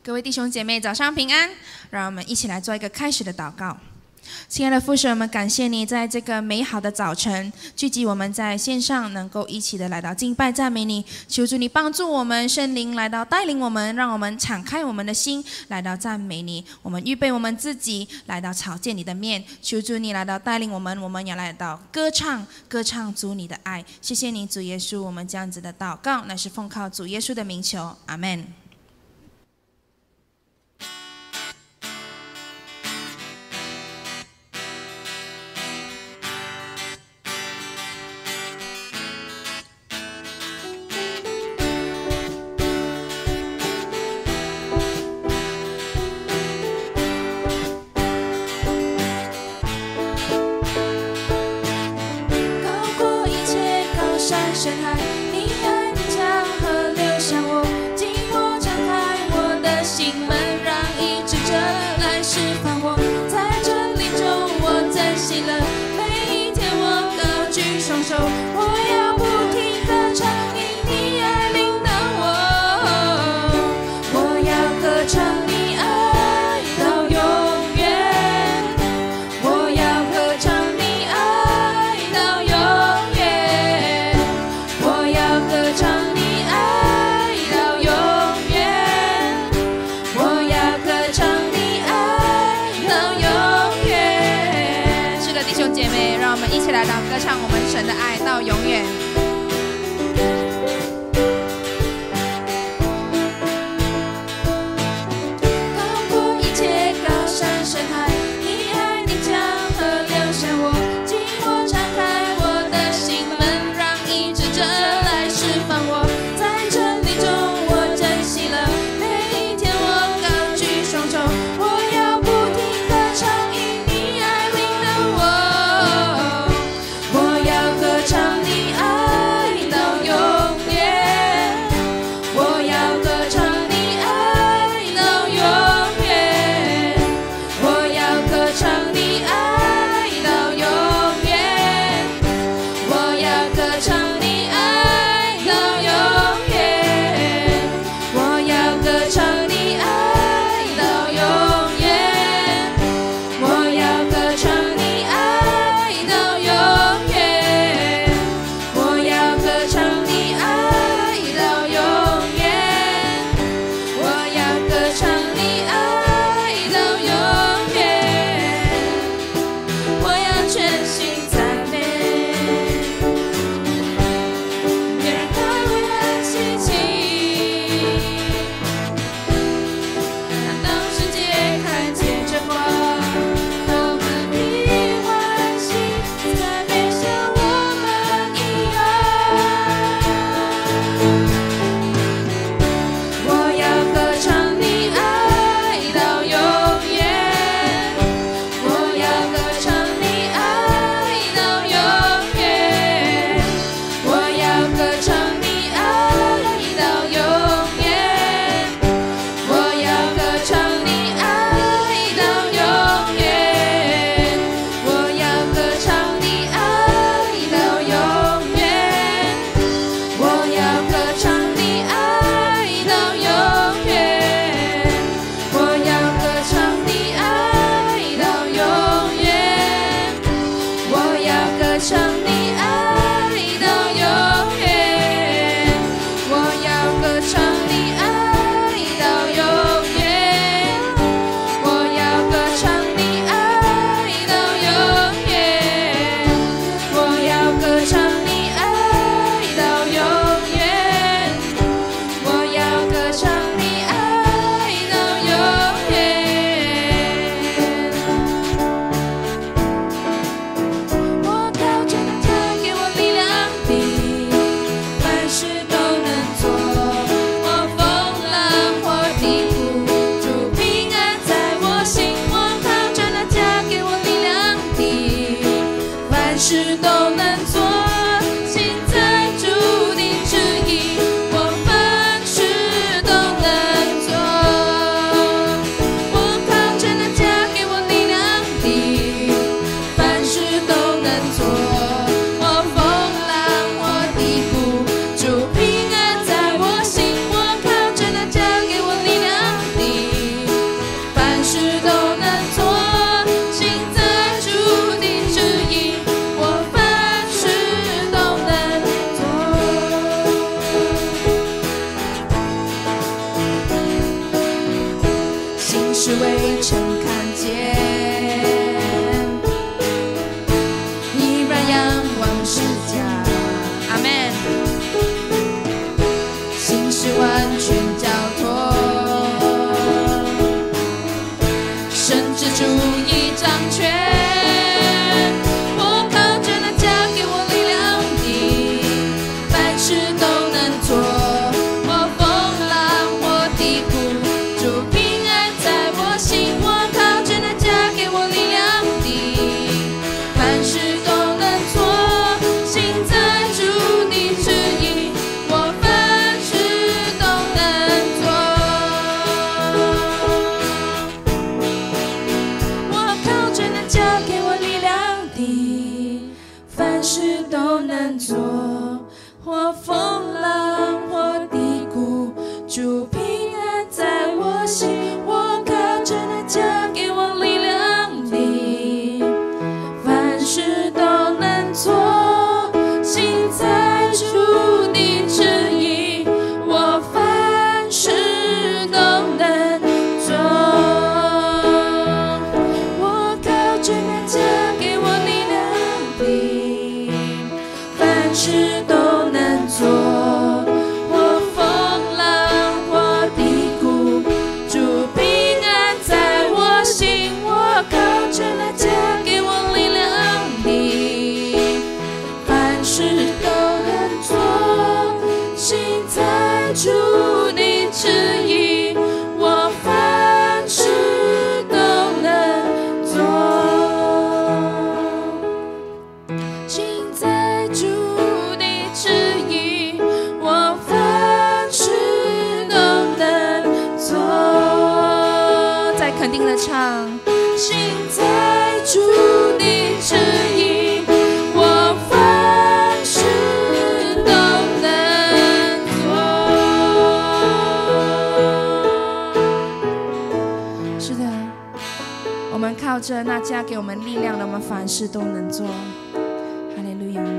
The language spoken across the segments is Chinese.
各位弟兄姐妹，早上平安！让我们一起来做一个开始的祷告。亲爱的父神，我们感谢你在这个美好的早晨聚集我们在线上，能够一起的来到敬拜赞美你。求主你帮助我们，圣灵来到带领我们，让我们敞开我们的心来到赞美你。我们预备我们自己来到朝见你的面。求主你来到带领我们，我们要来到歌唱主你的爱。谢谢你主耶稣，我们这样子的祷告乃是奉靠主耶稣的名求，阿们。深海，你爱的江河流向我，紧握敞开我的心门，让医治者来释放我。在真理中我珍惜了每一天，我高举双手，我要不停地唱，因你爱领导我，我要歌唱你爱到永远，我要歌唱你爱到永远。歌唱你爱到永远，我要歌唱你爱到永远。是的，弟兄姐妹，让我们一起来到歌唱我们神的爱到永远。高过一切高山深海，你爱的江河流向我，紧握敞开我的心门，让医治者来释放我。在真理中我珍惜了每一天，我高举双手，我要不停地唱，因你爱领导我，我要歌唱你爱到永是未曾看见。依然仰望十架，阿们。心是完全交托，神之主已掌权。靠着那加给我们力量的，我们凡事都能做。哈利路亚。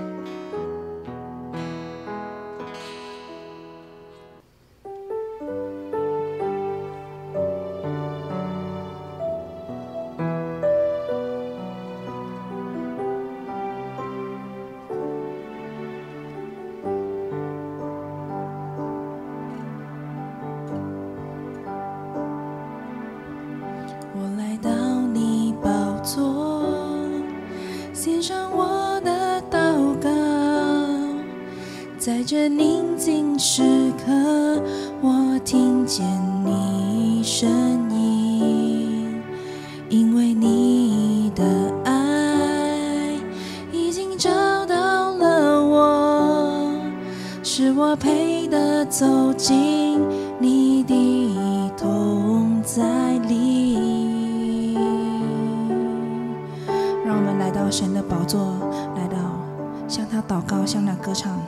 在这宁静时刻，我听见你声音，因为你的爱已经找到了我，是我配得走进你的同在里。让我们来到神的宝座，来到向他祷告，向他歌唱。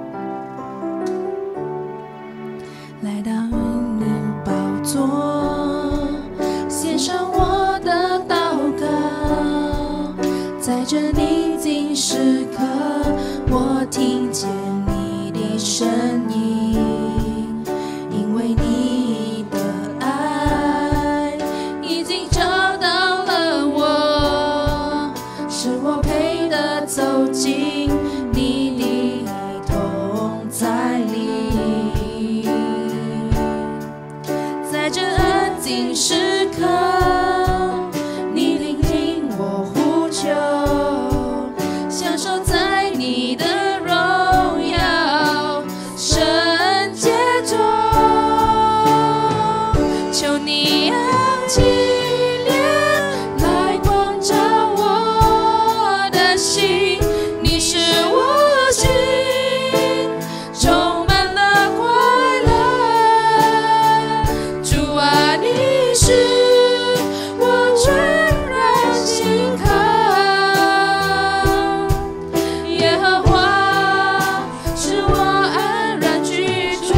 来到你宝座，献上我的祷告。在这宁静时刻，我听见你的声音，因为你的爱已经找到了我，是我配得走进你的同在里。在这安静时刻，你聆听我呼求，享受在你的荣耀圣洁中。求你扬起脸来光照我的心，你是我心充满了快乐。主啊，你是我全然心靠，耶和华是我安然居住。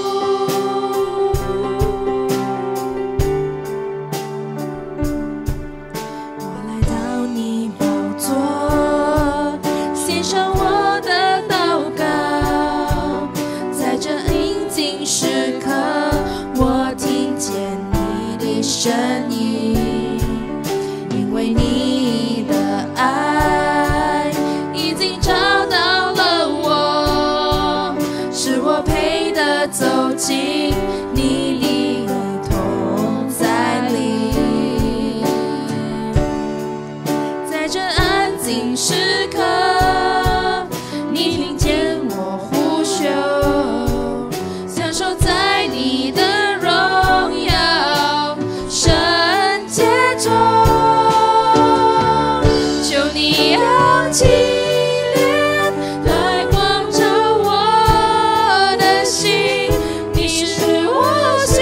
我来到你宝座，献上我的祷告。在这宁静时刻，我听见你的声音，因为你的爱已经找到了我，是我配得走进你里同在里。在这安静时刻，你听见我呼求，享受在你的荣耀圣洁中。求你扬起脸来光照我的心，你使我心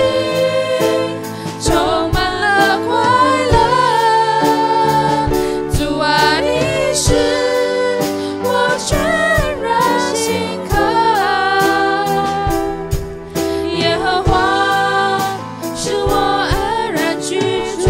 充满了快乐。主啊，你是我全然心渴，耶和华是我安然居住。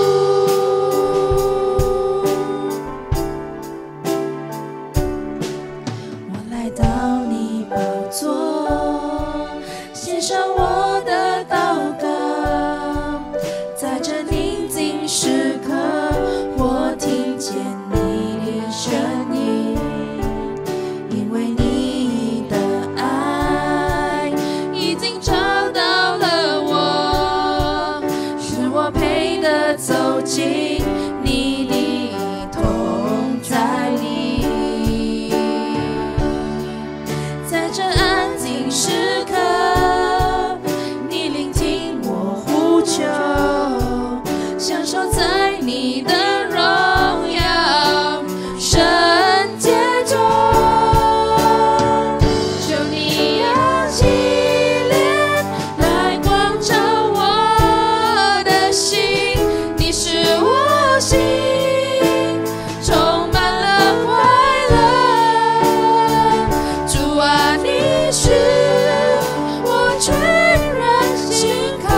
我来到你宝座，献上我的祷告，在这宁静时刻，我听见你的声音，因为你的爱已经找到了我，是我配得走进你的同在里。在这安静时刻，你聆听我呼求，享受在你的荣耀圣洁中。求你扬起脸来光照我的心，你使我心充满了快乐。主啊，你是我全然心渴，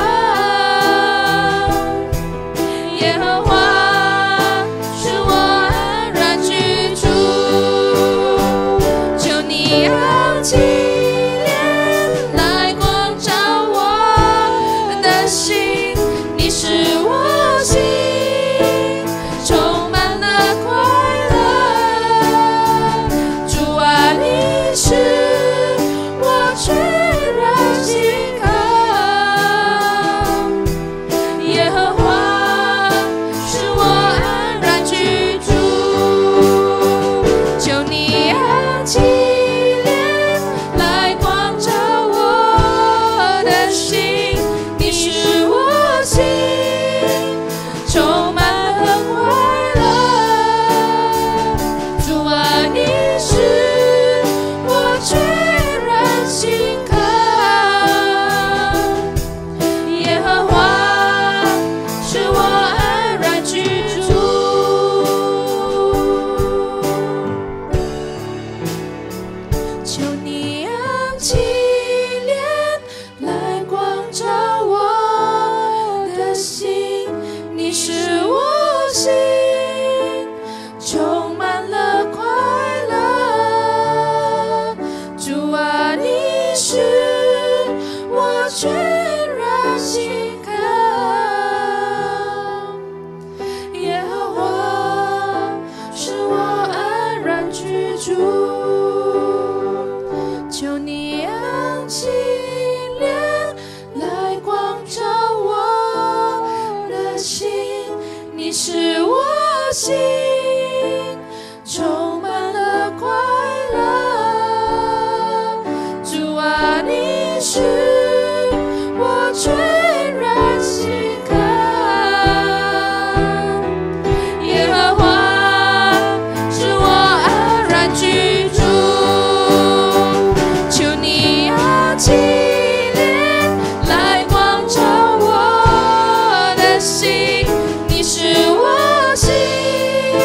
耶和华是我安然居住。求你扬起脸来光照我的心，你使我心充满了快乐。主啊，你是我全然心渴，耶和华是我安然居住。求你扬起脸来光照我的心，你使我心充满了快乐。主啊，你是我全然心渴，耶和华是我安然居住。求你扬起脸来光照我的心，你使我心充满了快乐。主啊，你是我全然心渴，耶和华是我安然居住。求你扬起脸来光照我的心，你使我心充满了快乐。主啊，你是我全然心渴，耶和华是我安然居住。求你扬起脸来光照我的心，你使我心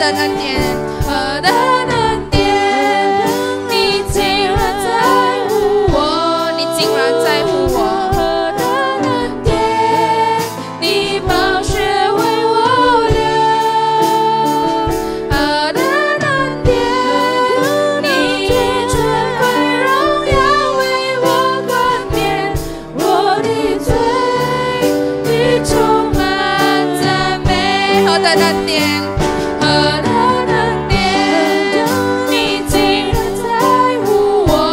等恩典， 何等恩典，你竟然在乎我， 你竟然在乎我。 何等恩典，你宝血为我流，何等恩典，你以尊贵荣耀为我冠冕，我的嘴必充满赞美。 何等恩典， 何等恩典，你竟然在乎我，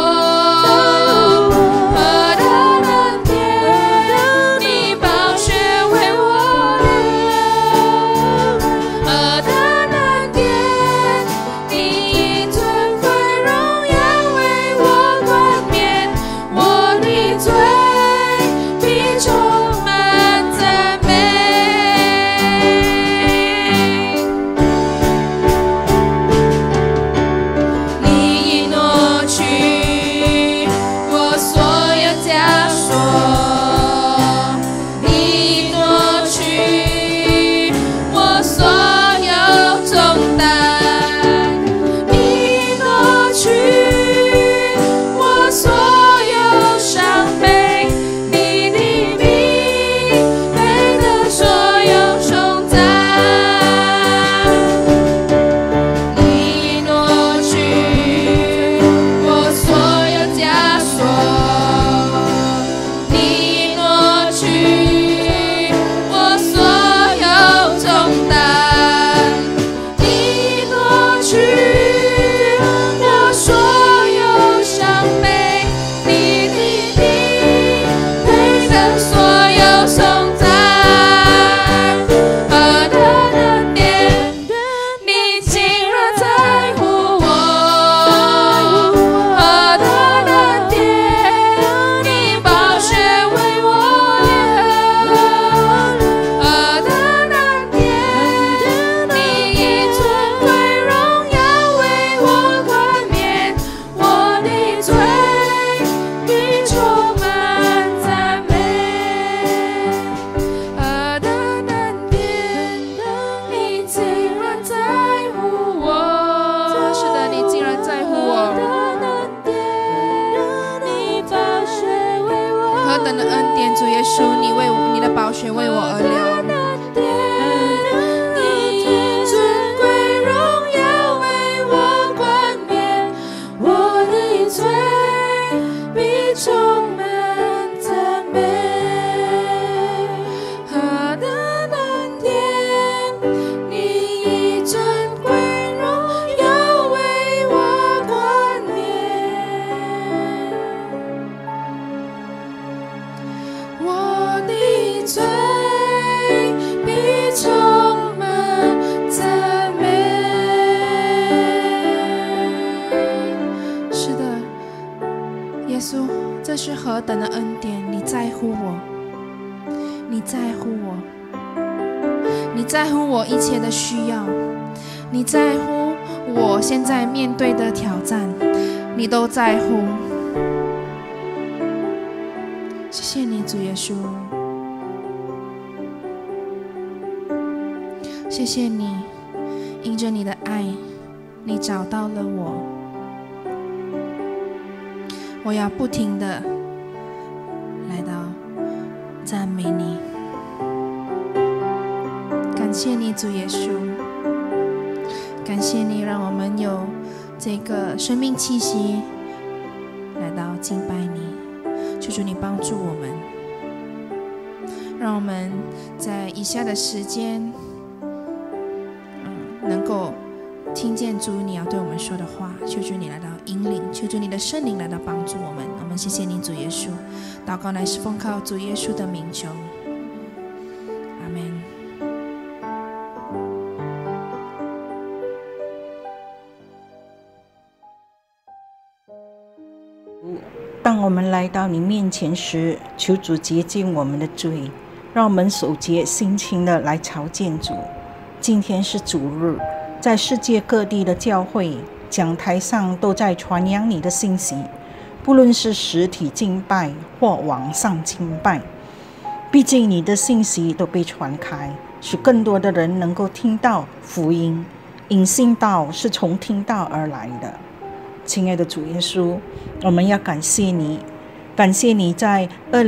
何等恩典，你宝血为我流，何等恩典，你以尊贵荣耀为我冠冕，我的嘴必充满赞美。你已挪去我所有枷锁，你已挪去我所有重担，你已挪去我所有伤悲，你的名背的所有重担。你已挪去我所有枷锁，你已挪去我所有重担，你已挪去我所有伤悲，你的名背的所有重担。何等恩典，你竟然在乎我，何等恩典，你宝血为我流，何等恩典，你以尊贵荣耀为我冠冕，我的嘴必充满赞美。何等恩典，你竟然在乎我， 是的，你竟然在乎我。何等的恩典，主耶稣，你为你的宝血为我而流。 你以尊贵荣耀为我冠冕，我的嘴必充满赞美。何等恩典，你以尊贵荣耀为我冠冕，我的嘴必充满赞美。 是的，耶稣，这是何等的恩典！你在乎我，你在乎我，你在乎我一切的需要，你在乎我现在面对的挑战，你都在乎。谢谢你，主耶稣，谢谢你，因着你的爱，你找到了我。我要不停地来到赞美你，感谢你，主耶稣，感谢你让我们有这个生命气息来到敬拜你。求主你帮助我们，让我们在以下的时间，能够听见主你要对我们说的话。求主你来到引领，求主你的圣灵来到帮助我们。我们谢谢你，主耶稣。祷告乃是奉靠主耶稣的名求，阿们。 当我们来到你面前时，求主洁净我们的罪，让我们守节心清的来朝见主。今天是主日，在世界各地的教会讲台上都在传扬你的信息，不论是实体敬拜或网上敬拜，毕竟你的信息都被传开，使更多的人能够听到福音， 因信道是从听道而来的。亲爱的主耶稣，我们要感谢你，感谢你在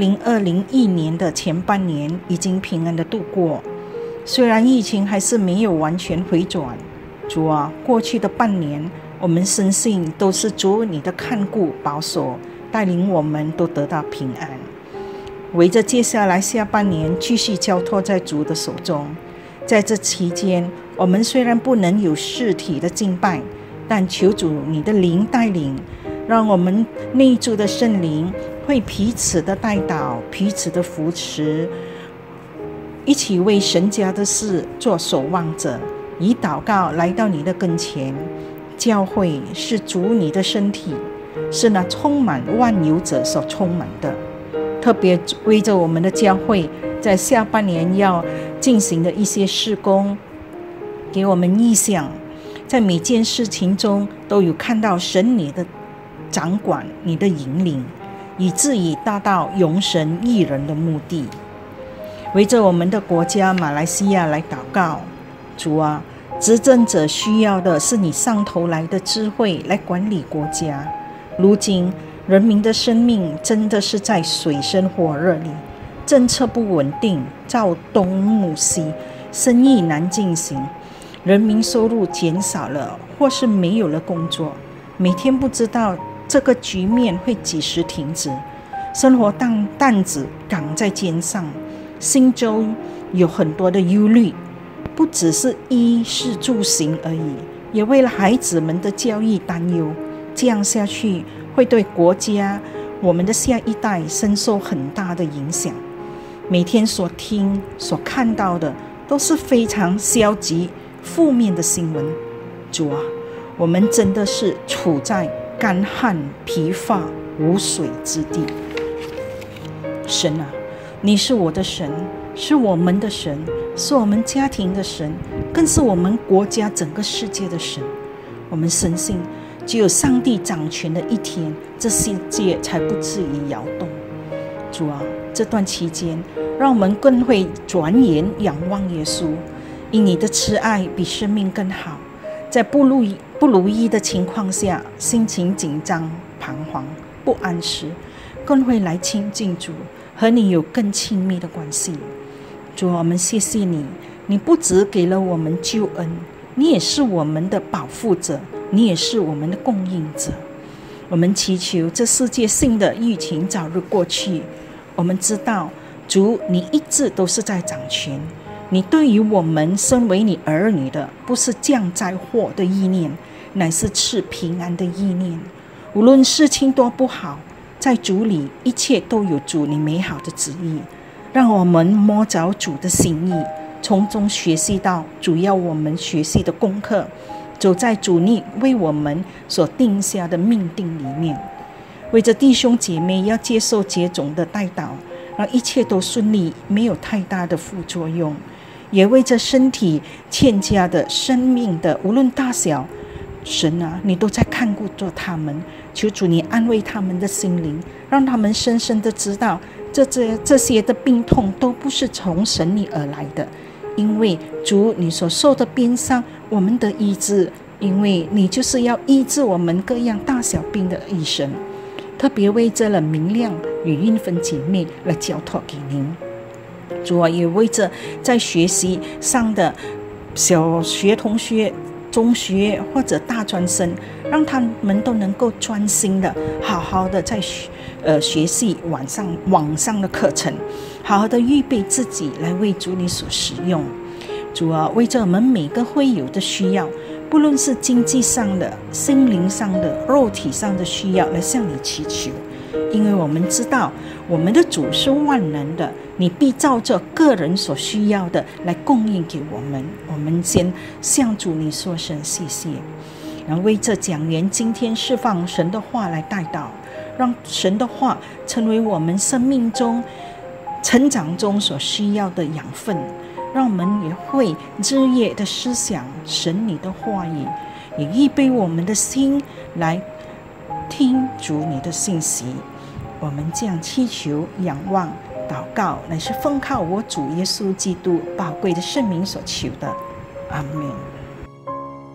2021年的前半年已经平安的度过。虽然疫情还是没有完全回转，主啊，过去的半年我们深信都是主你的看顾保守，带领我们都得到平安。为着接下来下半年继续交托在主的手中，在这期间，我们虽然不能有实体的敬拜，但求主你的灵带领，让我们内住的圣灵会彼此的带导，彼此的扶持，一起为神家的事做守望者，以祷告来到你的跟前。教会是主你的身体，是那充满万有者所充满的。特别为着我们的教会在下半年要进行的一些事工，给我们意向，在每件事情中都有看到神你的掌管，你的引领，以至于达到永神益人的目的。为着我们的国家马来西亚来祷告，主啊，执政者需要的是你上头来的智慧来管理国家。如今人民的生命真的是在水深火热里，政策不稳定，躁东怒西，生意难进行，人民收入减少了，或是没有了工作，每天不知道这个局面会几时停止，生活担子扛在肩上，心中有很多的忧虑，不只是衣食住行而已，也为了孩子们的教育担忧。这样下去会对国家我们的下一代深受很大的影响。每天所听所看到的都是非常消极负面的新闻。主啊，我们真的是处在干旱疲乏无水之地。神啊，你是我的神，是我们的神，是我们家庭的神，更是我们国家整个世界的神。我们深信只有上帝掌权的一天，这世界才不至于摇动。主啊，这段期间让我们更会转眼仰望耶稣，因你的慈爱比生命更好。在不如意的情况下，心情紧张彷徨不安时，更会来亲近主，和你有更亲密的关系。主啊，我们谢谢你，你不只给了我们救恩，你也是我们的保护者，你也是我们的供应者。我们祈求这世界性的疫情早日过去。我们知道主你一直都是在掌权，你对于我们身为你儿女的，不是降灾祸的意念，乃是赐平安的意念。无论事情多不好，在主里一切都有主你美好的旨意。让我们摸着主的心意，从中学习到主要我们学习的功课，走在主你为我们所定下的命定里面。为着弟兄姐妹要接受接种的代祷，让一切都顺利，没有太大的副作用。也为着身体欠佳的生命的无论大小，神啊，你都在看顾着他们。求主你安慰他们的心灵，让他们深深的知道这些的病痛都不是从神你而来的，因为主你所受的鞭伤，我们的医治，因为你就是要医治我们各样大小病的医生。特别为着了明亮与运分姐妹来交托给您。主啊，也为着在学习上的小学同学、中学或者大专生，让他们都能够专心的好好的在学习网上的课程，好好的预备自己来为主你所使用。主啊，为着我们每个会友的需要，不论是经济上的、心灵上的、肉体上的需要，来向你祈求。因为我们知道我们的主是万能的，你必照着个人所需要的来供应给我们。我们先向主你说声谢谢，然后为这讲员今天释放神的话来带到，让神的话成为我们生命中成长中所需要的养分，让我们也会日夜的思想神你的话语，也预备我们的心来听主你的信息。我们这样祈求、仰望、祷告，乃是奉靠我主耶稣基督宝贵的圣名所求的。阿们。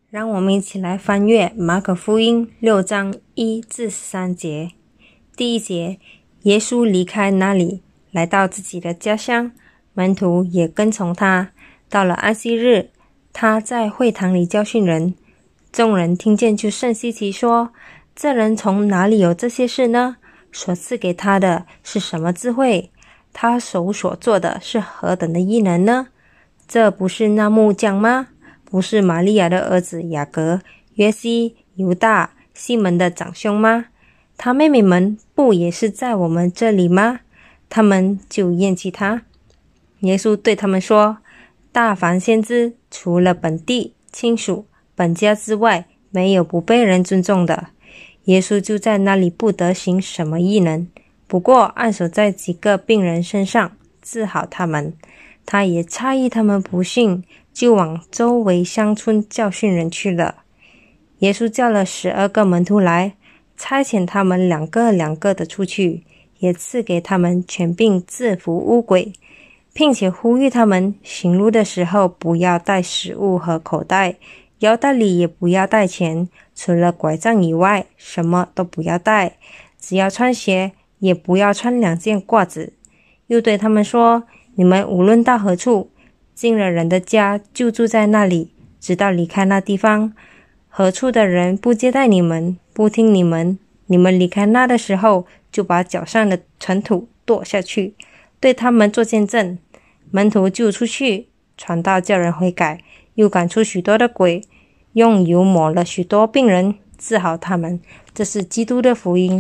让我们一起来翻阅马可福音6章1至13节。第一节，耶稣离开那里，来到自己的家乡，门徒也跟从他。到了安息日，他在会堂里教训人，众人听见就甚稀奇，说：这人从哪里有这些事呢？所赐给他的是什么智慧？他手所做的是何等的异能呢？这不是那木匠吗？不是玛利亚的儿子雅各、约西、犹大、西门的长兄吗？他妹妹们不也是在我们这里吗？他们就厌弃他。耶稣对他们说：大凡先知，除了本地亲属本家之外，没有不被人尊重的。耶稣就在那里不得行什么异能，不过按手在几个病人身上，治好他们。他也诧异他们不信，就往周围乡村教训人去了。耶稣叫了12个门徒来，差遣他们两个的出去，也赐给他们权柄制服污鬼，并且呼吁他们行路的时候不要带食物和口袋，腰带里也不要带钱，除了拐杖以外，什么都不要带，只要穿鞋，也不要穿2件褂子。又对他们说：你们无论到何处，进了人的家，就住在那里，直到离开那地方。何处的人不接待你们，不听你们，你们离开那的时候，就把脚上的尘土跺下去，对他们做见证。门徒就出去传道，叫人悔改，又赶出许多的鬼，用油抹了许多病人，治好他们。这是基督的福音。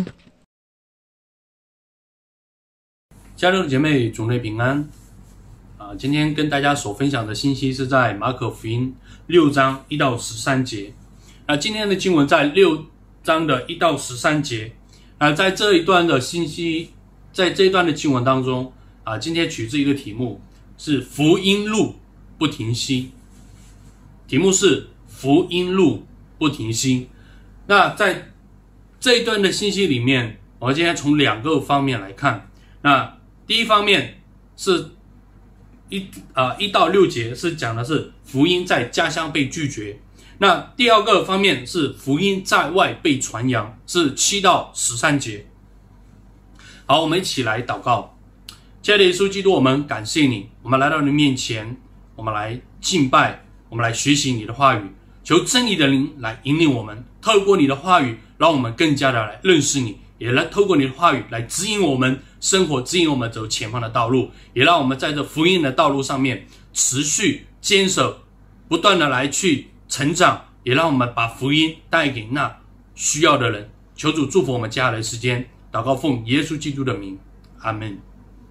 家人姐妹，主内平安。今天跟大家所分享的信息是在马可福音6章1到13节。今天的经文在6章的1到13节。在这一段的信息，在这一段的经文当中，今天取自一个题目是福音路不停息。题目是福音路不停息。那在这一段的信息里面，我们今天从2个方面来看。那第一方面是1到6节是讲的是福音在家乡被拒绝。那第二个方面是福音在外被传扬，是7到13节。好，我们一起来祷告。亲爱的耶稣基督，我们感谢你，我们来到你面前，我们来敬拜，我们来学习你的话语，求真理的灵来引领我们，透过你的话语让我们更加的来认识你，也来透过你的话语来指引我们生活，指引我们走前方的道路，也让我们在这福音的道路上面持续坚守，不断的来去成长，也让我们把福音带给那需要的人。求主祝福我们接下来的时间，祷告奉耶稣基督的名，阿们。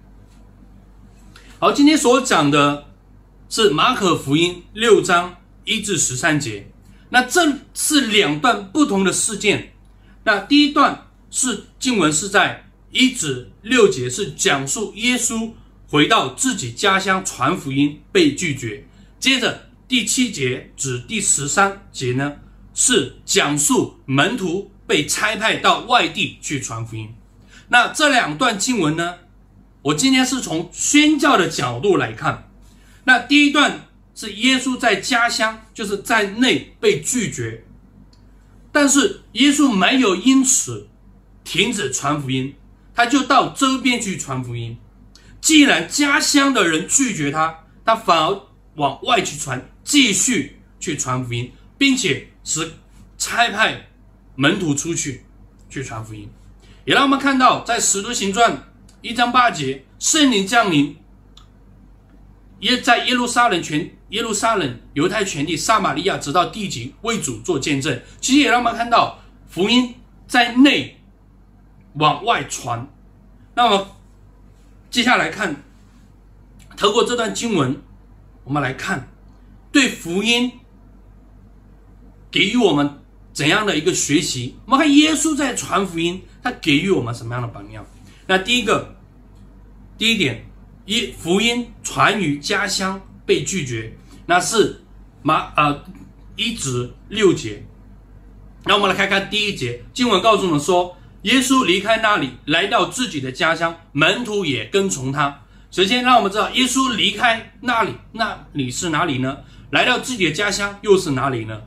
好，今天所讲的是马可福音6章1至13节。那这是2段不同的事件。那第一段是经文是在1至6节，是讲述耶稣回到自己家乡传福音被拒绝。接着第7节至第13节呢，是讲述门徒被差派到外地去传福音。那这2段经文呢，我今天是从宣教的角度来看。那第一段是耶稣在家乡，就是在内被拒绝，但是耶稣没有因此停止传福音，他就到周边去传福音。既然家乡的人拒绝他，他反而往外去传，继续去传福音，并且是差派门徒出去传福音。也让我们看到在使徒行传1章8节，圣灵降临，也在耶路撒冷、犹太全地、撒玛利亚直到地极为主做见证。其实也让我们看到福音在内往外传。那么接下来看，透过这段经文，我们来看对福音给予我们怎样的一个学习。我们看耶稣在传福音，他给予我们什么样的榜样。那第一点，福音传于家乡被拒绝，那是1至6节。那我们来看看第1节，经文告诉我们说，耶稣离开那里，来到自己的家乡，门徒也跟从他。首先让我们知道，耶稣离开那里，那里是哪里呢？来到自己的家乡又是哪里呢？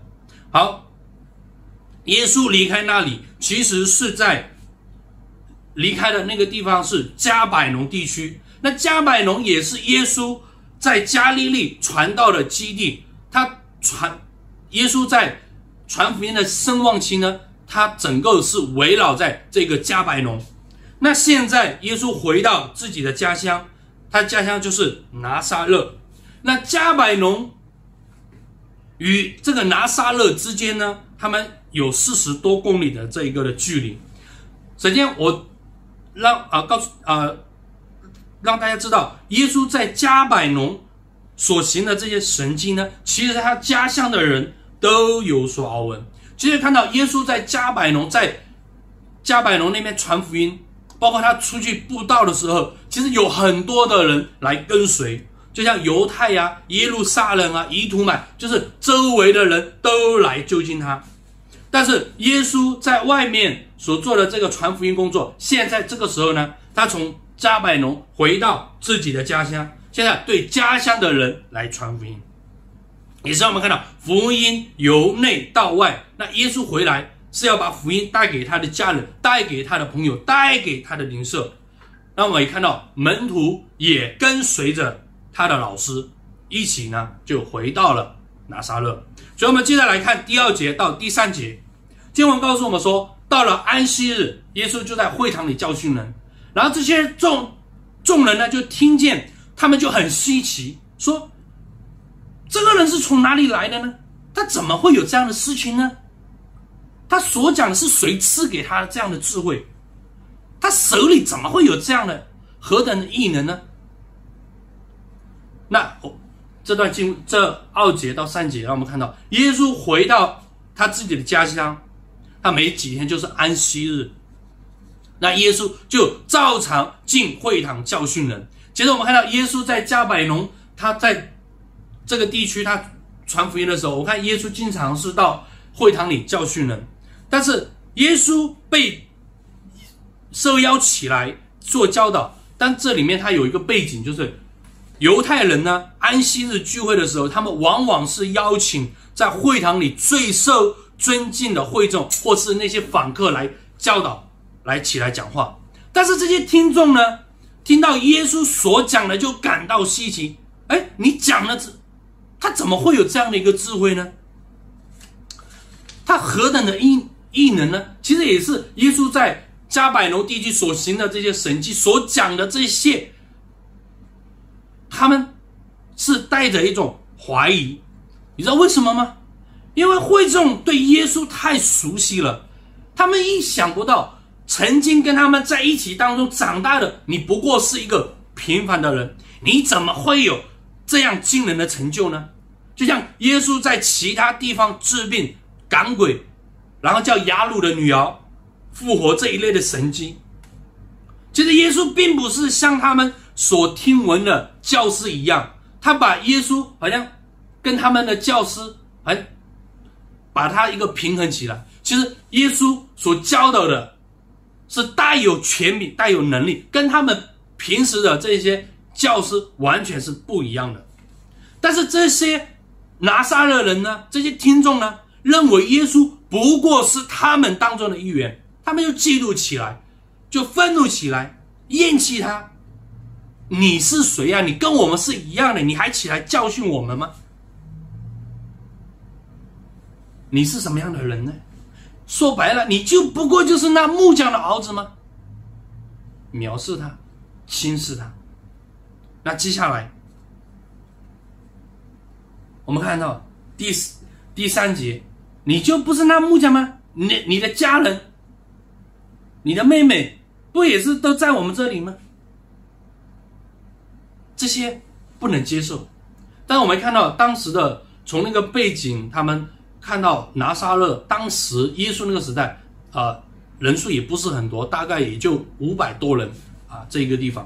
好，耶稣离开那里，其实是在离开的那个地方是加百农地区。那加百农也是耶稣在加利利传道的基地。耶稣在传福音的声望期呢，他整个是围绕在这个加百农。那现在耶稣回到自己的家乡，他家乡就是拿撒勒。那加百农与这个拿撒勒之间呢，他们有40多公里的这一个的距离。首先我让大家知道，耶稣在加百农所行的这些神迹呢，其实他家乡的人都有所耳闻。其实看到耶稣在加百农那边传福音，包括他出去布道的时候，其实有很多的人来跟随，就像犹太啊、耶路撒冷啊、以图买，就是周围的人都来就近他。但是耶稣在外面所做的这个传福音工作，现在这个时候呢，他从加百农回到自己的家乡，现在对家乡的人来传福音。也是我们看到福音由内到外，那耶稣回来是要把福音带给他的家人，带给他的朋友，带给他的邻舍。那我们也看到门徒也跟随着他的老师一起呢，就回到了拿撒勒。所以我们接着来看第2节到第3节，经文告诉我们说，到了安息日，耶稣就在会堂里教训人，然后这些众人呢就听见，他们就很稀奇，说这个人是从哪里来的呢？他怎么会有这样的事情呢？他所讲的是谁赐给他这样的智慧？他手里怎么会有这样的何等的异能呢？那这段经文这2节到3节，让我们看到耶稣回到他自己的家乡，他没几天就是安息日，那耶稣就照常进会堂教训人。接着我们看到耶稣在加百农，他在这个地区他传福音的时候，我看耶稣经常是到会堂里教训人。但是耶稣被受邀起来做教导，但这里面他有一个背景，就是犹太人呢安息日聚会的时候，他们往往是邀请在会堂里最受尊敬的会众或是那些访客来教导，来起来讲话。但是这些听众呢，听到耶稣所讲的就感到稀奇，你讲的他怎么会有这样的一个智慧呢？他何等的异能呢？其实也是耶稣在加百农地区所行的这些神迹，所讲的这些，他们是带着一种怀疑。你知道为什么吗？因为会众对耶稣太熟悉了，他们意想不到曾经跟他们在一起当中长大的你不过是一个平凡的人，你怎么会有这样惊人的成就呢？就像耶稣在其他地方治病赶鬼，然后叫雅鲁的女儿复活这一类的神迹。其实耶稣并不是像他们所听闻的教师一样，他把耶稣好像跟他们的教师把他一个平衡起来。其实耶稣所教导的是带有权柄，带有能力，跟他们平时的这些教师完全是不一样的。但是这些拿撒勒人呢，这些听众呢，认为耶稣不过是他们当中的一员，他们就嫉妒起来，就愤怒起来，厌弃他。你是谁啊？你跟我们是一样的，你还起来教训我们吗？你是什么样的人呢？说白了，你就不过就是那木匠的儿子吗？藐视他，轻视他。那接下来我们看到第3节，你就不是那木匠吗？你的家人，你的妹妹不也是都在我们这里吗？这些不能接受。但是我们看到当时的从那个背景，他们看到拿撒勒当时耶稣那个时代人数也不是很多，大概也就500多人这个地方。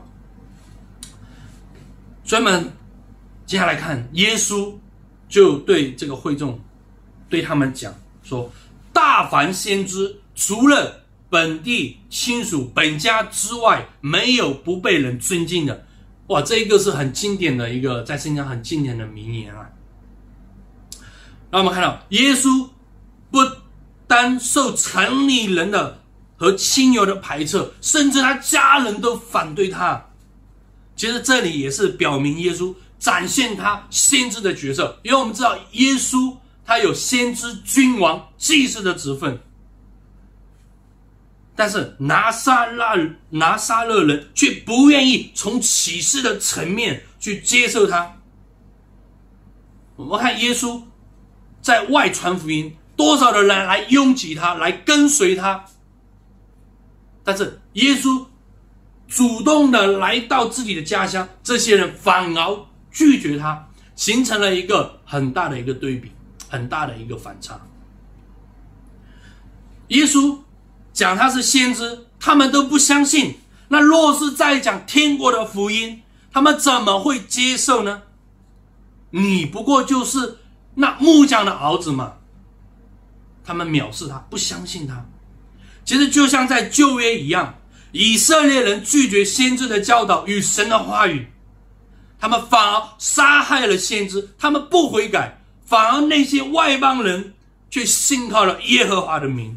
所以我们接下来看耶稣就对这个会众对他们讲说，大凡先知除了本地亲属本家之外，没有不被人尊敬的。哇，这一个是很经典的一个在圣经上很经典的名言啊。那我们看到耶稣不单受城里人的和亲友的排斥，甚至他家人都反对他。其实这里也是表明耶稣展现他先知的角色，因为我们知道耶稣他有先知、君王、祭司的职分，但是拿撒勒人却不愿意从启示的层面去接受他。我们看耶稣在外传福音，多少的人来拥挤他，来跟随他，但是耶稣主动的来到自己的家乡，这些人反而拒绝他，形成了一个很大的一个对比，很大的一个反差。耶稣讲他是先知，他们都不相信，那若是再讲天国的福音，他们怎么会接受呢？你不过就是那木匠的儿子嘛。他们藐视他，不相信他。其实就像在旧约一样，以色列人拒绝先知的教导与神的话语，他们反而杀害了先知，他们不悔改，反而那些外邦人却信靠了耶和华的名。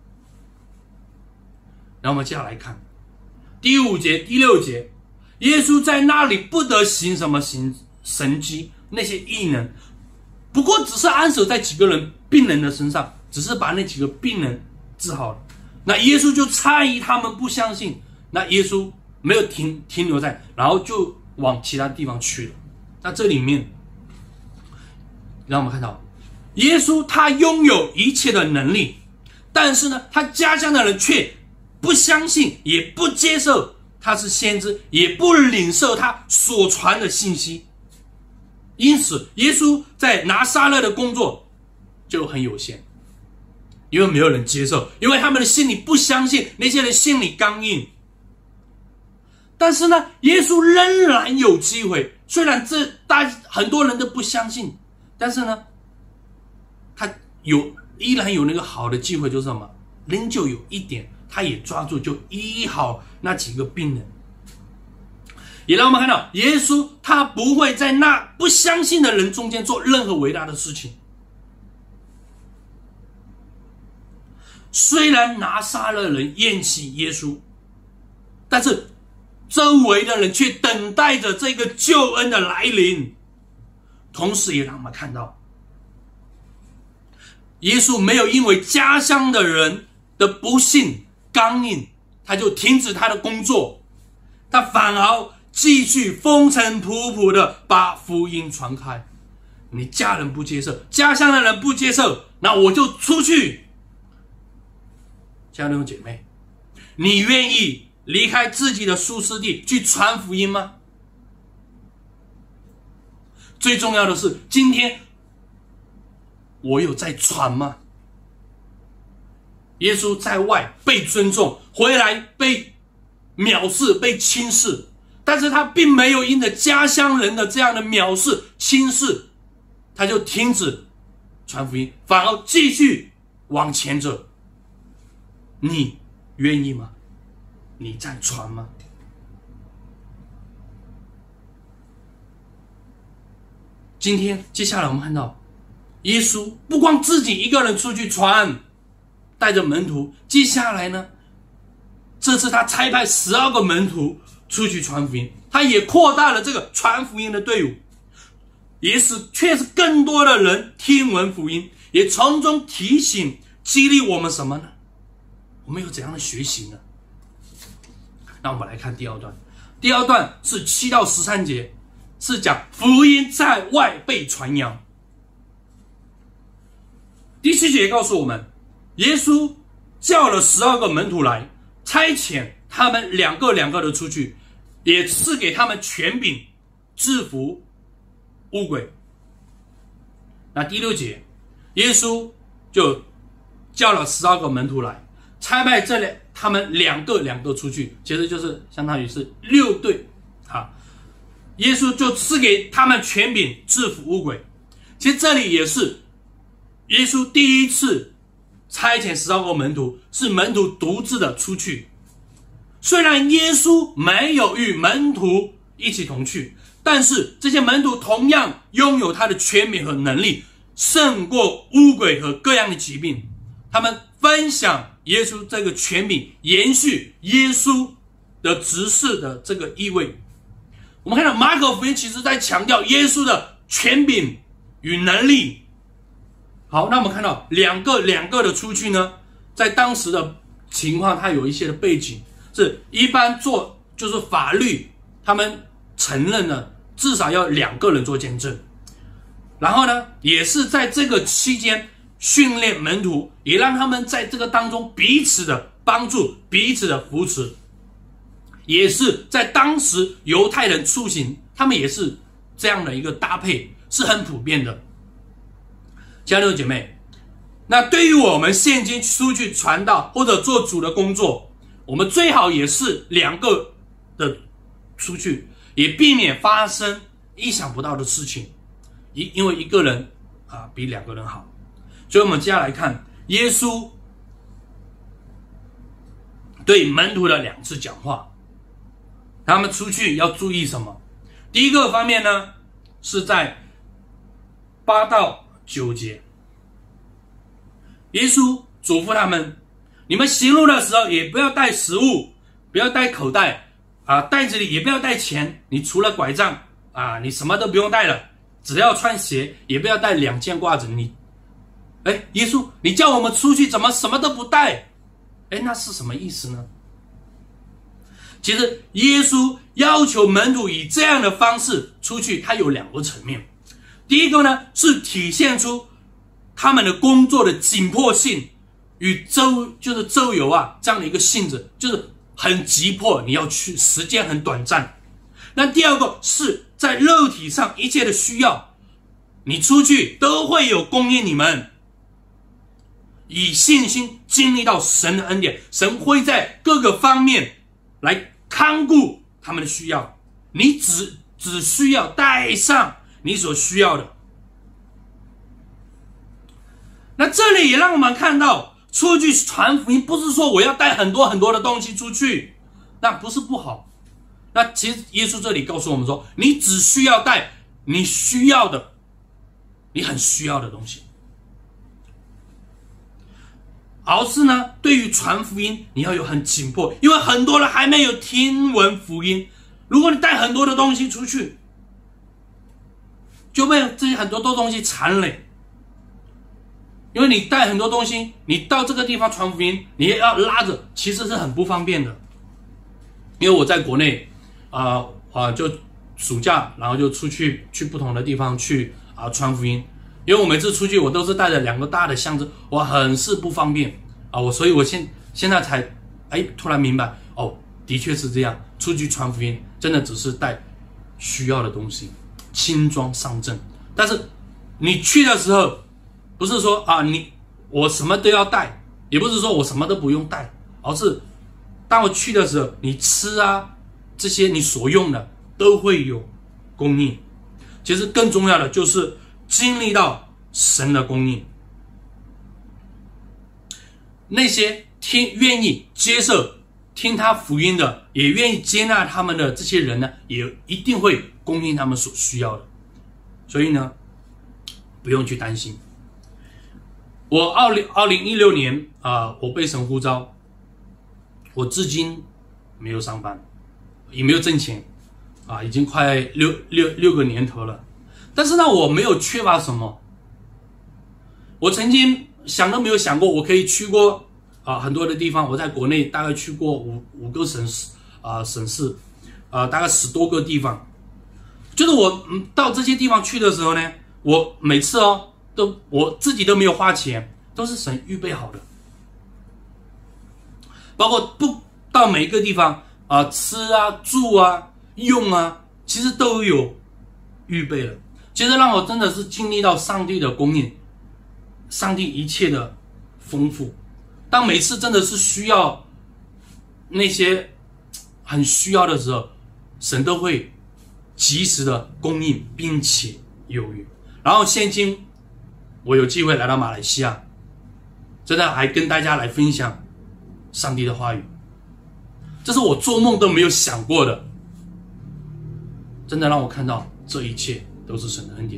然后我们接下来看第5节、第6节，耶稣在那里不得行什么神迹，那些异能，不过只是安守在几个人病人的身上，只是把那几个病人治好了。那耶稣就诧异他们不相信，那耶稣没有停留在，然后就往其他地方去了。那这里面让我们看到耶稣他拥有一切的能力，但是呢，他家乡的人却不相信，也不接受他是先知，也不领受他所传的信息。因此耶稣在拿撒勒的工作就很有限，因为没有人接受，因为他们的心里不相信，那些人心里刚硬。但是呢，耶稣仍然有机会，虽然很多人都不相信，但是呢，他依然有那个好的机会，就是什么？仍旧有一点，他也抓住，就医好那几个病人。也让我们看到，耶稣他不会在那不相信的人中间做任何伟大的事情。虽然拿撒勒人厌弃耶稣，但是周围的人却等待着这个救恩的来临。同时也让我们看到，耶稣没有因为家乡的人的不信刚硬，他就停止他的工作，他反而继续风尘仆仆的把福音传开。你家人不接受，家乡的人不接受，那我就出去。亲爱的弟兄姐妹，你愿意离开自己的舒适地去传福音吗？最重要的是，今天我有在传吗？耶稣在外被尊重，回来被藐视、被轻视，但是他并没有因着家乡人的这样的藐视、轻视，他就停止传福音，反而继续往前走。你愿意吗？你在传吗？今天接下来我们看到，耶稣不光自己一个人出去传，带着门徒，接下来呢，这次他差派12个门徒出去传福音，他也扩大了这个传福音的队伍，也使确实更多的人听闻福音，也从中提醒激励我们什么呢？我们有怎样的学习呢？那我们来看第2段。第2段是7到13节，是讲福音在外被传扬。第7节告诉我们，耶稣叫了12个门徒来，差遣他们两个的出去，也赐给他们权柄制服污鬼。那第6节，耶稣就叫了12个门徒来，差派他们两个出去，其实就是相当于是6队耶稣就赐给他们权柄制服污鬼。其实这里也是耶稣第一次差遣12个门徒，是门徒独自的出去。虽然耶稣没有与门徒一起同去，但是这些门徒同样拥有他的权柄和能力， 胜过污鬼和各样的疾病。他们分享耶稣这个权柄，延续耶稣的执事的这个意味。我们看到马可福音其实在强调耶稣的权柄与能力。好，那我们看到两个的出去呢，在当时的情况它有一些的背景，是一般做就是法律他们承认了至少要2个人做见证，然后呢也是在这个期间训练门徒，也让他们在这个当中彼此的帮助，彼此的扶持，也是在当时犹太人出行他们也是这样的一个搭配，是很普遍的。亲爱的姐妹，那对于我们现今出去传道或者做主的工作，我们最好也是2个的出去，也避免发生意想不到的事情，因为1个人比2个人好。所以我们接下来看耶稣对门徒的2次讲话，他们出去要注意什么？第一个方面呢，是在8到9节，耶稣嘱咐他们，你们行路的时候也不要带食物，不要带口袋袋子里也不要带钱，你除了拐杖你什么都不用带了，只要穿鞋，也不要带2件褂子。耶稣你叫我们出去怎么什么都不带？那是什么意思呢？其实耶稣要求门徒以这样的方式出去，它有2个层面。第一个呢，是体现出他们的工作的紧迫性与周游这样的一个性质，就是很急迫，你要去，时间很短暂。那第二个是在肉体上一切的需要，你出去都会有供应你们，以信心经历到神的恩典，神会在各个方面来看顾他们的需要，你只需要带上你所需要的。那这里也让我们看到，出去传福音不是说我要带很多很多的东西出去，那不是不好。那其实耶稣这里告诉我们说，你只需要带你需要的，你很需要的东西。而是呢，对于传福音你要有很紧迫，因为很多人还没有听闻福音。如果你带很多的东西出去，就被这些很多的东西缠累。因为你带很多东西，你到这个地方传福音，你也要拉着，其实是很不方便的。因为我在国内就暑假，然后就出去不同的地方去传福音。因为我每次出去我都是带着2个大的箱子，我很是不方便所以我现在才突然明白的确是这样，出去传福音真的只是带需要的东西，轻装上阵。但是你去的时候不是说我什么都要带，也不是说我什么都不用带，而是当我去的时候，你吃这些你所用的都会有供应。其实更重要的就是经历到神的供应。那些愿意接受听他福音的，也愿意接纳他们的这些人呢，也一定会供应他们所需要的。所以呢，不用去担心。我2016年我被神呼召，我至今没有上班，也没有挣钱已经快六个年头了。但是呢，我没有缺乏什么。我曾经想都没有想过，我可以去过很多的地方。我在国内大概去过五个省市大概10多个地方。就是我到这些地方去的时候呢，我每次我自己都没有花钱，都是神预备好的。包括到每一个地方吃住用其实都有预备了。其实让我真的是经历到上帝的供应，上帝一切的丰富。当每次真的是需要那些很需要的时候，神都会及时的供应，并且有余。然后现今我有机会来到马来西亚，真的还跟大家来分享上帝的话语，这是我做梦都没有想过的。真的让我看到这一切都是神的恩典。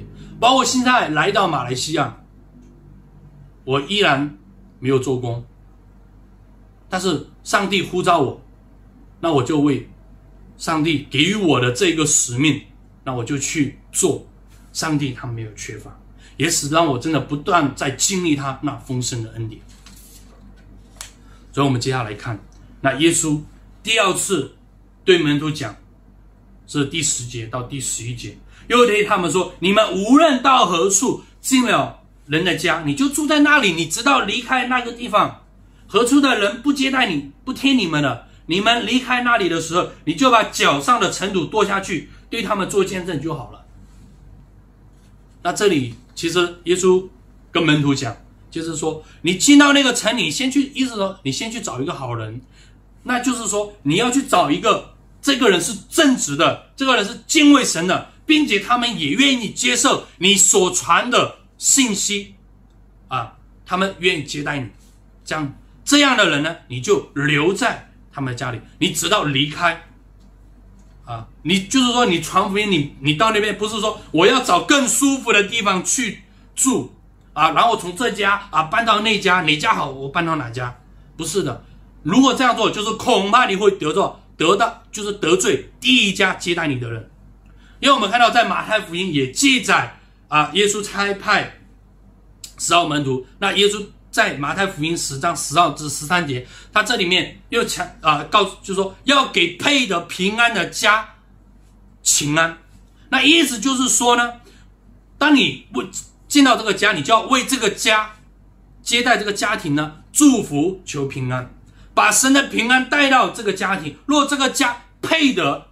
包括现在来到马来西亚，我依然没有做工，但是上帝呼召我，那我就为上帝给予我的这个使命，那我就去做。上帝他没有缺乏，也使让我真的不断在经历他那丰盛的恩典。所以我们接下来看，那耶稣第二次对门徒讲，是第10节到第11节，又对他们说，你们无论到何处进了人的家，你就住在那里，你直到离开那个地方，何处的人不接待你，不听你们的，你们离开那里的时候，你就把脚上的尘土跺下去，对他们做见证就好了。那这里其实耶稣跟门徒讲，就是说你进到那个城里，意思说你先去找一个好人，那就是说你要去找一个这个人是正直的，这个人是敬畏神的，并且他们也愿意接受你所传的信息啊，他们愿意接待你，这样的人呢，你就留在他们家里，你直到离开啊，你就是说你传福音，你到那边不是说我要找更舒服的地方去住啊，然后从这家啊搬到那家，哪家好我搬到哪家，不是的。如果这样做，就是恐怕你会就是得罪第一家接待你的人。因为我们看到在马太福音也记载啊，耶稣差派12门徒，那耶稣在马太福音10章12至13节，他这里面又告诉，就是说要给配得平安的家请安。那意思就是说呢，当你进到这个家，你就要为这个家接待这个家庭呢祝福求平安，把神的平安带到这个家庭。如果这个家配得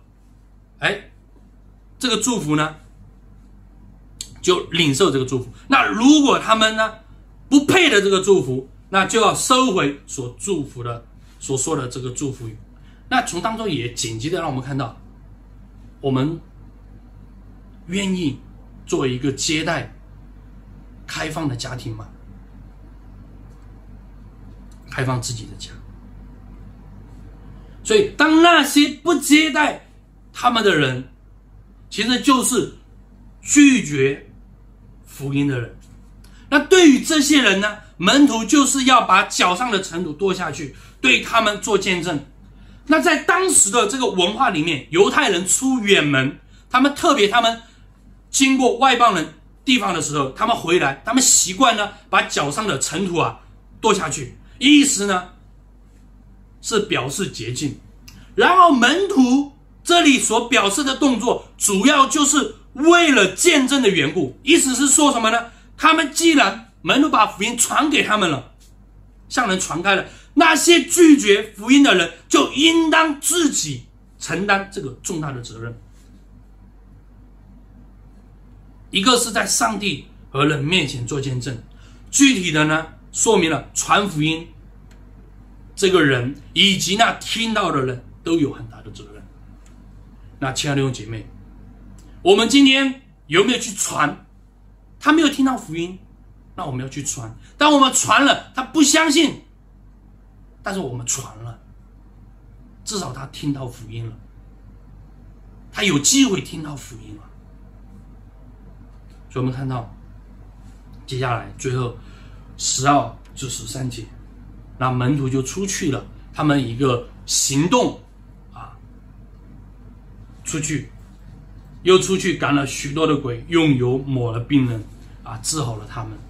这个祝福呢，就领受这个祝福。那如果他们呢不配的这个祝福，那就要收回所祝福的所说的这个祝福语。那从当中也紧急的让我们看到，我们愿意做一个接待开放的家庭吗？开放自己的家。所以当那些不接待他们的人，其实就是拒绝福音的人。那对于这些人呢，门徒就是要把脚上的尘土跺下去，对他们做见证。那在当时的这个文化里面，犹太人出远门，他们经过外邦人地方的时候，他们回来，他们习惯呢把脚上的尘土跺下去，意思呢是表示洁净。然后门徒这里所表示的动作，主要就是为了见证的缘故。意思是说什么呢？他们既然门徒把福音传给他们了，向人传开了，那些拒绝福音的人就应当自己承担这个重大的责任。一个是在上帝和人面前做见证，具体的呢说明了传福音这个人以及那听到的人都有很大的责任。那亲爱的弟兄姐妹，我们今天有没有去传？他没有听到福音，那我们要去传。当我们传了，他不相信，但是我们传了，至少他听到福音了，他有机会听到福音了。所以我们看到接下来最后12至13节，那门徒就出去了，他们一个行动出去，又出去赶了许多的鬼，用油抹了病人治好了他们。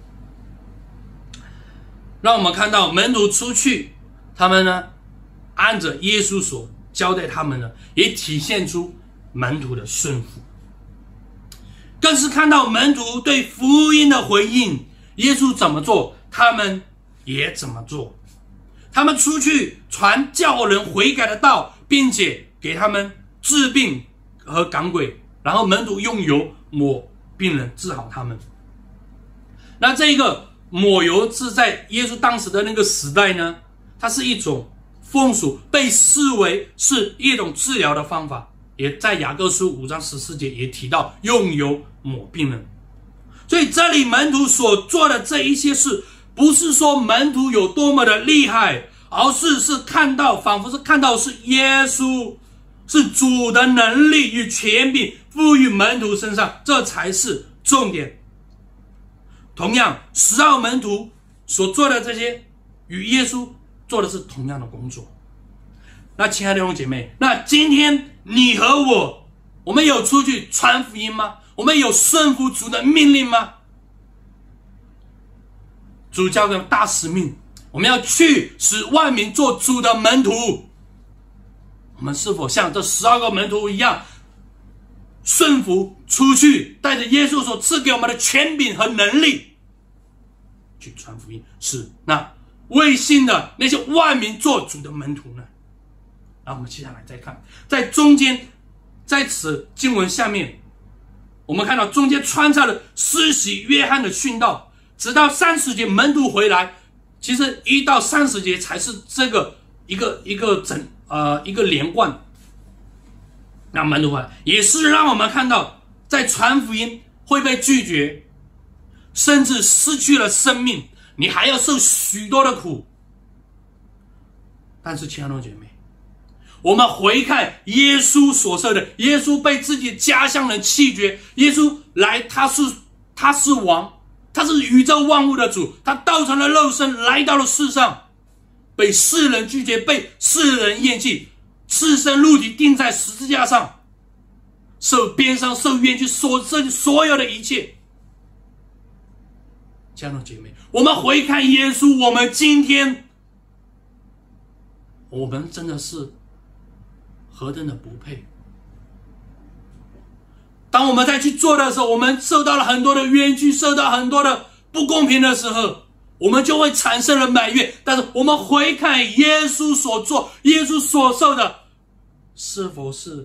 让我们看到门徒出去，他们呢按着耶稣所交代他们的，也体现出门徒的顺服，更是看到门徒对福音的回应。耶稣怎么做，他们也怎么做。他们出去传叫人悔改的道，并且给他们治病和赶鬼，然后门徒用油抹病人，治好他们。那这个抹油是在耶稣当时的那个时代呢，它是一种风俗，被视为是一种治疗的方法。也在雅各书5章14节也提到用油抹病人。所以这里门徒所做的这一些事，不是说门徒有多么的厉害，而是看到，仿佛是看到是耶稣，是主的能力与权柄赋予门徒身上，这才是重点。 同样12门徒所做的这些，与耶稣做的是同样的工作。那亲爱的弟兄姐妹，那今天你和我们有出去传福音吗？我们有顺服主的命令吗？主交给大使命，我们要去使万民做主的门徒。我们是否像这12个门徒一样，顺服出去，带着耶稣所赐给我们的权柄和能力去传福音，使那未信的那些万民做主的门徒呢？然后我们接下来再看，在中间，在此经文下面，我们看到中间穿插了施洗约翰的训道，直到30节门徒回来。其实1到30节才是这个一个连贯。那门徒回来也是让我们看到，在传福音会被拒绝，甚至失去了生命，你还要受许多的苦。但是亲爱的姐妹，我们回看耶稣所受的，耶稣被自己家乡人弃绝，耶稣来，他是王，他是宇宙万物的主，他道成了肉身来到了世上，被世人拒绝，被世人厌弃，赤身露体钉在十字架上，受鞭伤，受冤屈，所有的一切。亲爱的姐妹，我们回看耶稣，我们今天，我们真的是何等的不配。当我们再去做的时候，我们受到了很多的冤屈，受到很多的不公平的时候，我们就会产生了埋怨。但是我们回看耶稣所做，耶稣所受的，是否是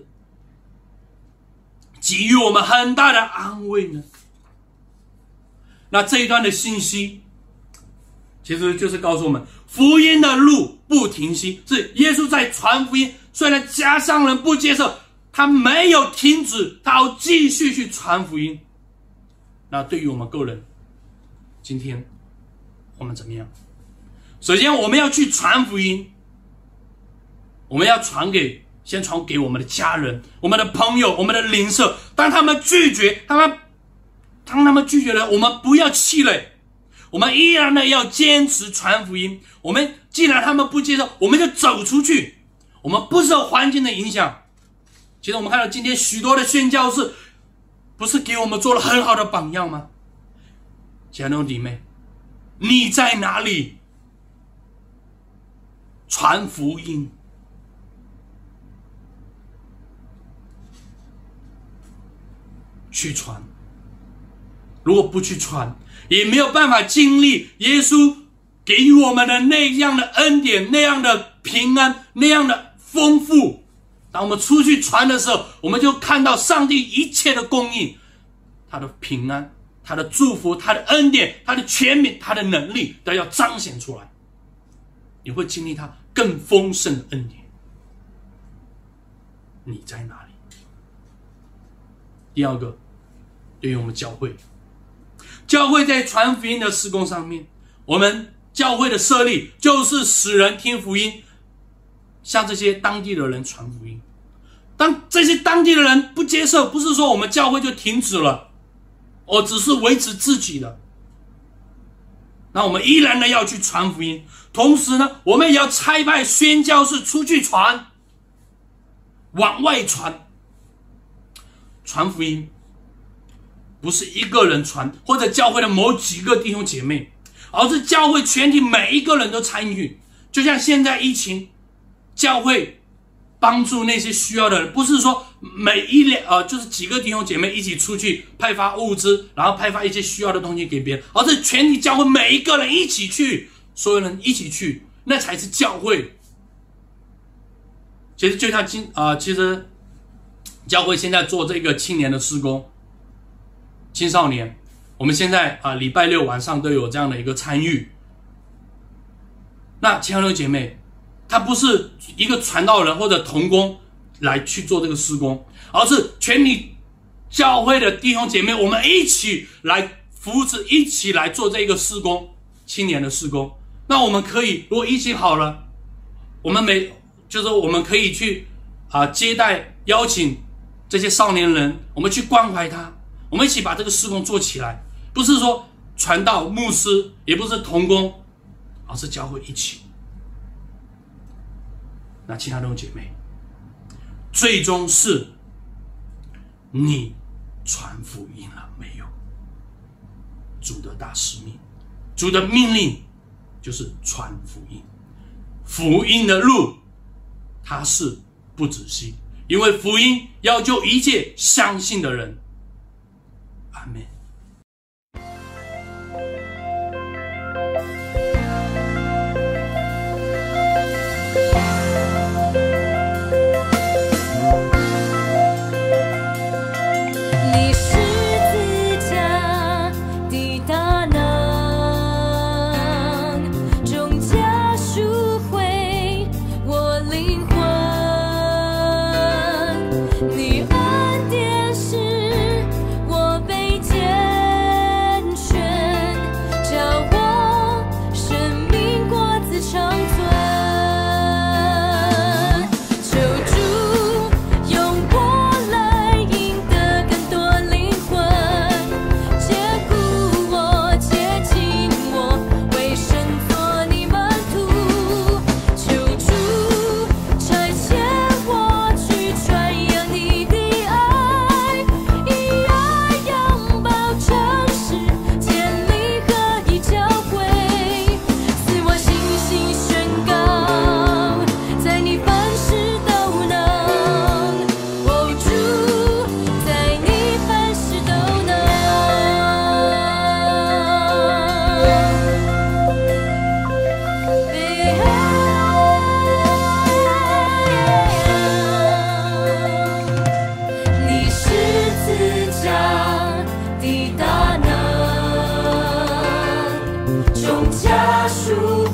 给予我们很大的安慰呢？那这一段的信息其实就是告诉我们，福音的路不停息，是耶稣在传福音，虽然家乡人不接受，他没有停止，他要继续去传福音。那对于我们个人，今天我们怎么样？首先我们要去传福音，我们要先传给我们的家人、我们的朋友、我们的邻舍。当他们拒绝，当他们拒绝了，我们不要气馁，我们依然的要坚持传福音。我们既然他们不接受，我们就走出去，我们不受环境的影响。其实我们看到今天许多的宣教士，不是给我们做了很好的榜样吗？亲爱的弟妹，你在哪里传福音？去传。如果不去传，也没有办法经历耶稣给予我们的那样的恩典，那样的平安，那样的丰富。当我们出去传的时候，我们就看到上帝一切的供应，他的平安，他的祝福，他的恩典，他的权柄，他的能力都要彰显出来。你会经历他更丰盛的恩典。你在哪里？第二个，对于我们教会在传福音的事工上面，我们教会的设立就是使人听福音，向这些当地的人传福音。当这些当地的人不接受，不是说我们教会就停止了，只是维持自己的。那我们依然的要去传福音，同时呢，我们也要差派宣教士出去传，往外传。传福音不是一个人传，或者教会的某几个弟兄姐妹，而是教会全体每一个人都参与。就像现在疫情，教会帮助那些需要的人，不是说就是几个弟兄姐妹一起出去派发物资，然后派发一些需要的东西给别人，而是全体教会每一个人一起去，所有人一起去，那才是教会。其实就像其实教会现在做这个青年的事工，青少年，我们现在礼拜六晚上都有这样的一个参与。那亲爱的姐妹，他不是一个传道人或者同工来去做这个事工，而是全体教会的弟兄姐妹，我们一起来扶持，一起来做这个事工，青年的事工。那我们可以，如果疫情好了，我们可以去接待邀请这些少年人，我们去关怀他，我们一起把这个事工做起来。不是说传道、牧师，也不是同工，而是教会一起。那亲爱的弟兄姐妹，最终是你传福音了没有？主的大使命，主的命令就是传福音。福音的路它是不止息，因为福音要救一切相信的人。阿们。 众家属